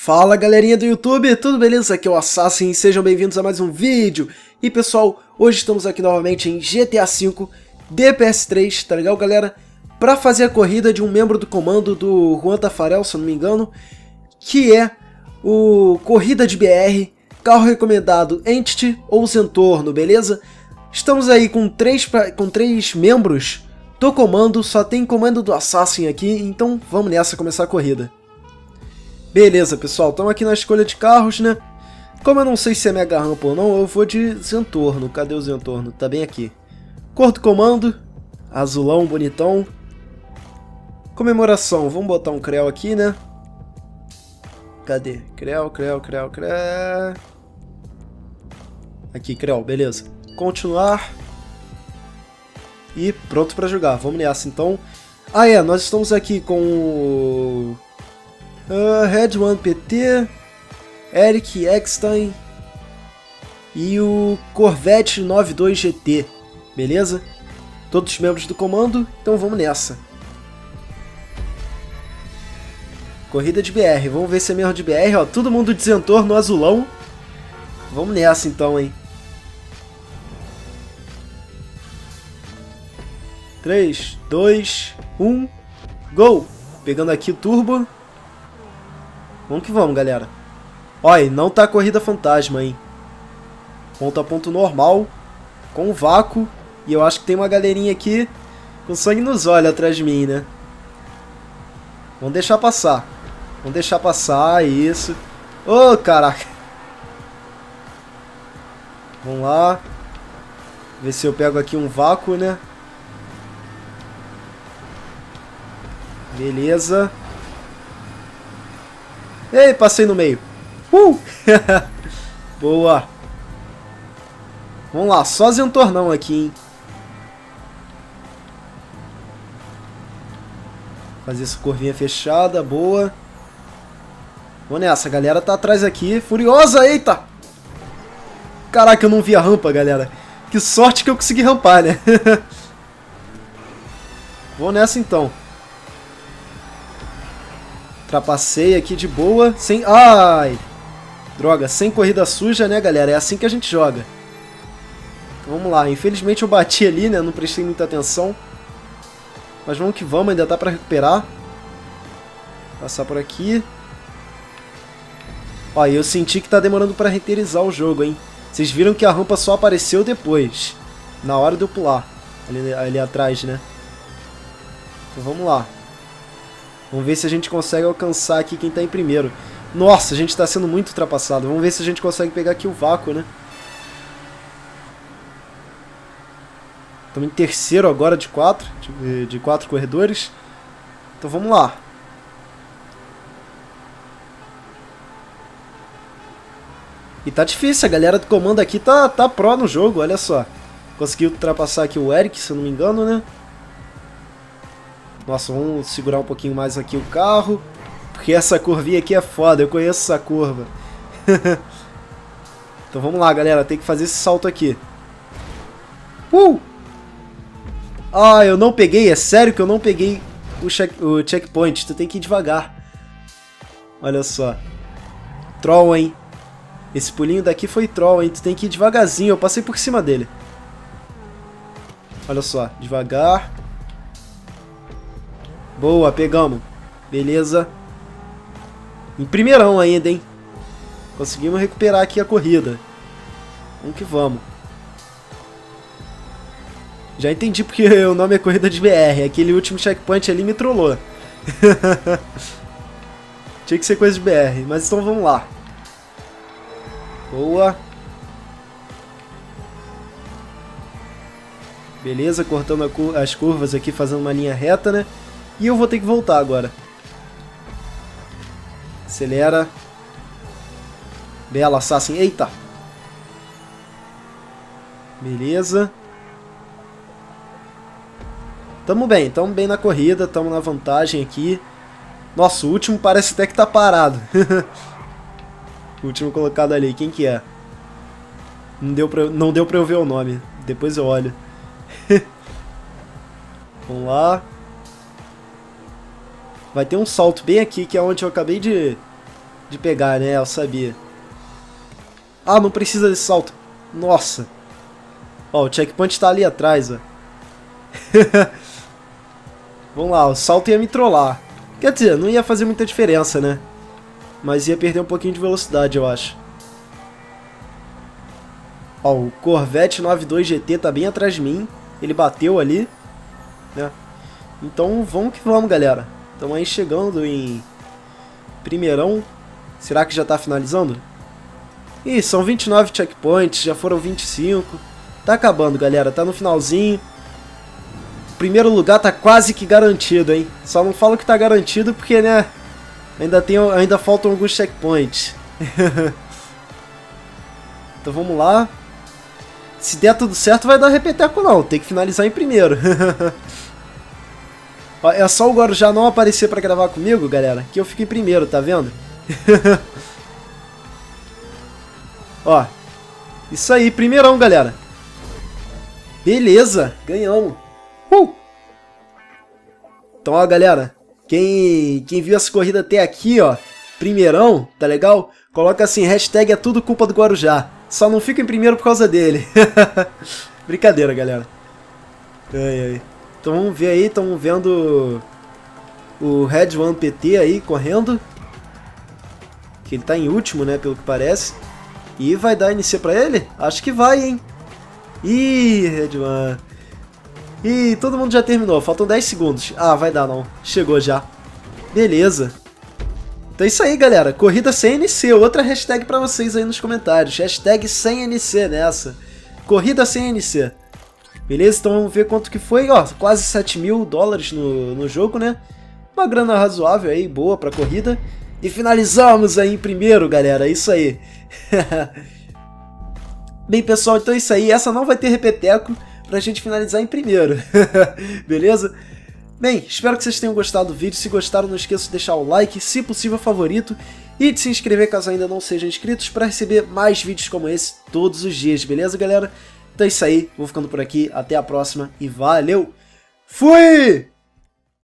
Fala galerinha do YouTube, tudo beleza? Aqui é o Assassin, sejam bem-vindos a mais um vídeo. E pessoal, hoje estamos aqui novamente em GTA V de PS3, tá legal galera? Pra fazer a corrida de um membro do comando do Juan Tafarel, se eu não me engano, que é o Corrida de BR, carro recomendado Entity ou Zentorno, beleza? Estamos aí com três membros do comando, só tem comando do Assassin aqui, então vamos nessa começar a corrida. Beleza, pessoal, estamos aqui na escolha de carros, né? Como eu não sei se é Mega Rampa ou não, eu vou de Zentorno. Cadê o Zentorno? Tá bem aqui. Cor do comando, azulão, bonitão. Comemoração, vamos botar um Creu aqui, né? Cadê? Creu. Aqui, Creu, beleza. Continuar. E pronto pra jogar, vamos nessa, então. Ah é, nós estamos aqui com o... Red One PT, Eric Eckstein e o Corvette 92 GT, beleza? Todos membros do comando, então vamos nessa. Corrida de BR, vamos ver se é mesmo de BR, ó, todo mundo de Zentorno no azulão. Vamos nessa então, hein. 3, 2, 1, go! Pegando aqui o turbo. Vamos que vamos, galera. Olha, não tá a corrida fantasma, hein. Ponto a ponto normal, com vácuo. E eu acho que tem uma galerinha aqui com sangue nos olhos atrás de mim, né. Vamos deixar passar. Vamos deixar passar, isso. Ô, caraca. Vamos lá. Ver se eu pego aqui um vácuo, né. Beleza. Ei, passei no meio. Boa. Vamos lá, só Zentornão aqui, hein. Fazer essa curvinha fechada, boa. Vamos nessa, a galera tá atrás aqui. Furiosa, eita. Caraca, eu não vi a rampa, galera. Que sorte que eu consegui rampar, né. Vamos nessa então. Ultrapassei aqui de boa, sem... Ai! Droga, sem corrida suja, né, galera? É assim que a gente joga. Então, vamos lá. Infelizmente eu bati ali, né? Não prestei muita atenção. Mas vamos que vamos, ainda dá pra recuperar. Passar por aqui. Ó, eu senti que tá demorando pra renderizar o jogo, hein? Vocês viram que a rampa só apareceu depois. Na hora de eu pular. Ali atrás, né? Então vamos lá. Vamos ver se a gente consegue alcançar aqui quem tá em primeiro. Nossa, a gente tá sendo muito ultrapassado. Vamos ver se a gente consegue pegar aqui o vácuo, né? Estamos em terceiro agora de quatro corredores. Então vamos lá. E tá difícil, a galera do comando aqui tá pró no jogo, olha só. Conseguiu ultrapassar aqui o Eric, se eu não me engano, né? Nossa, vamos segurar um pouquinho mais aqui o carro. Porque essa curvinha aqui é foda, eu conheço essa curva. Então vamos lá, galera, tem que fazer esse salto aqui. Ah, eu não peguei, é sério que eu não peguei o checkpoint. Tu tem que ir devagar. Olha só. Troll, hein. Esse pulinho daqui foi troll, hein. Tu tem que ir devagarzinho, eu passei por cima dele. Olha só, devagar. Boa, pegamos. Beleza. Em primeirão ainda, hein. Conseguimos recuperar aqui a corrida. Vamos que vamos. Já entendi porque o nome é Corrida de BR. Aquele último checkpoint ali me trollou. Tinha que ser coisa de BR. Mas então vamos lá. Boa. Beleza, cortando as curvas aqui, fazendo uma linha reta, né. E eu vou ter que voltar agora. Acelera. Bela, Assassin. Eita. Beleza. Tamo bem na corrida. Tamo na vantagem aqui. Nossa, o último parece até que tá parado. O último colocado ali. Quem que é? Não deu pra eu ver o nome. Depois eu olho. Vamos lá. Vai ter um salto bem aqui, que é onde eu acabei de de pegar, né? Eu sabia. Ah, não precisa desse salto. Nossa. Ó, o checkpoint tá ali atrás, ó. Vamos lá, o salto ia me trollar. Quer dizer, não ia fazer muita diferença, né? Mas ia perder um pouquinho de velocidade, eu acho. Ó, o Corvette 92 GT tá bem atrás de mim. Ele bateu ali, né? Então vamos que vamos, galera. Estamos aí chegando em primeirão. Será que já tá finalizando? Ih, são 29 checkpoints, já foram 25. Tá acabando, galera, tá no finalzinho. O primeiro lugar tá quase que garantido, hein? Só não falo que tá garantido porque, né, ainda faltam alguns checkpoints. Então vamos lá. Se der tudo certo, vai dar repeteco não, tem que finalizar em primeiro. Ó, é só o Guarujá não aparecer pra gravar comigo, galera, que eu fico em primeiro, tá vendo? Ó, isso aí, primeirão, galera. Beleza, ganhamos. Então, ó, galera, quem viu essa corrida até aqui, ó, primeirão, tá legal? Coloca assim, hashtag é tudo culpa do Guarujá. Só não fica em primeiro por causa dele. Brincadeira, galera. Ai, ai. Então vamos ver aí, estamos vendo o Red One PT aí correndo. Que ele tá em último, né, pelo que parece. E vai dar NC pra ele? Acho que vai, hein. Ih, Red One. Ih, todo mundo já terminou, faltam 10 segundos. Ah, vai dar não, chegou já. Beleza. Então é isso aí, galera, corrida sem NC, outra hashtag pra vocês aí nos comentários. Hashtag sem NC nessa. Corrida sem NC. Beleza, então vamos ver quanto que foi, ó, quase 7 mil dólares no jogo, né? Uma grana razoável aí, boa pra corrida. E finalizamos aí em primeiro, galera, é isso aí. Bem, pessoal, então é isso aí, essa não vai ter repeteco pra gente finalizar em primeiro. Beleza? Bem, espero que vocês tenham gostado do vídeo. Se gostaram, não esqueça de deixar o like, se possível favorito, e de se inscrever caso ainda não sejam inscritos para receber mais vídeos como esse todos os dias, beleza, galera? Então é isso aí, vou ficando por aqui, até a próxima e valeu! Fui!